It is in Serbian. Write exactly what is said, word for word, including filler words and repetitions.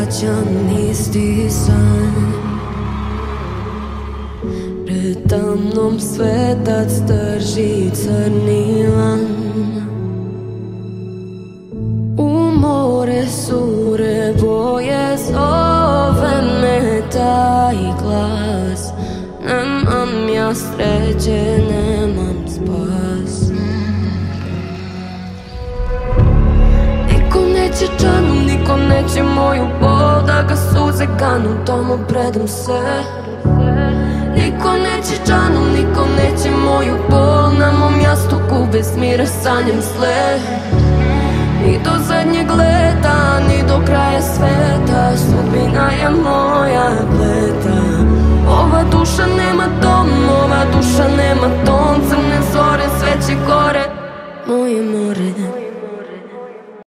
sanjam isti san. Pred tamnom svetac drži crni lan. U more sure boje zove me taj glas. Nemam ja sreće, nemam spas. Niko neće džanu, niko neće moju bol, da ga suze ganu, tomu predam se. Niko neće džanu, niko neće moju bol, na mom jastuku bez mira sanjam sle. Ni do zadnjeg leta, ni do kraja sveta, sudbina je moja.